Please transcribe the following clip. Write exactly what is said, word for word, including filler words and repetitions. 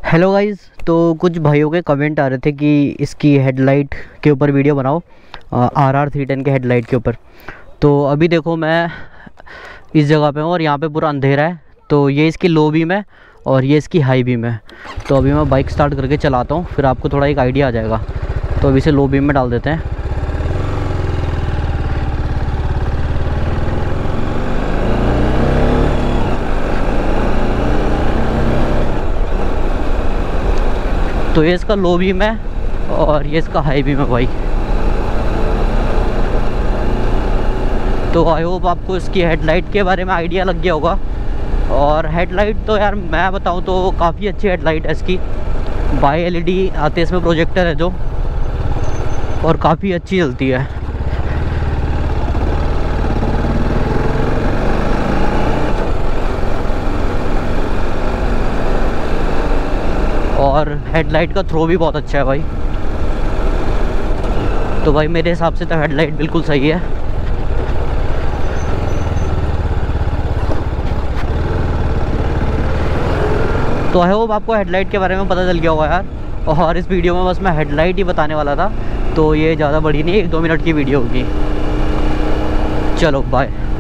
Hello guys. तो कुछ भाइयों के कमेंट आ रहे थे कि इसकी हेडलाइट के ऊपर वीडियो बनाओ, आर आर थ्री टेन के हेडलाइट के ऊपर। तो अभी देखो मैं इस जगह पे हूँ और यहाँ पे पूरा अंधेरा है। तो ये इसकी लो बीम है और ये इसकी हाई बीम है। तो अभी मैं बाइक स्टार्ट करके चलाता हूँ, फिर आपको थोड़ा एक आइडिया आ जाएगा। तो अभी इसे लो बीम में डाल देते हैं। तो ये इसका लो बीम है और ये इसका हाई बीम है भाई। तो आई होप आपको इसकी हेडलाइट के बारे में आइडिया लग गया होगा। और हेडलाइट तो यार मैं बताऊं तो काफ़ी अच्छी हेडलाइट है इसकी। बाई एलईडी आते इसमें प्रोजेक्टर है जो, और काफ़ी अच्छी चलती है। और हेडलाइट का थ्रो भी बहुत अच्छा है भाई। तो भाई मेरे हिसाब से तो हेडलाइट बिल्कुल सही है। तो आई होप आपको हेडलाइट के बारे में पता चल गया होगा यार। और इस वीडियो में बस मैं हेडलाइट ही बताने वाला था, तो ये ज़्यादा बड़ी नहीं, एक दो मिनट की वीडियो होगी। चलो बाय।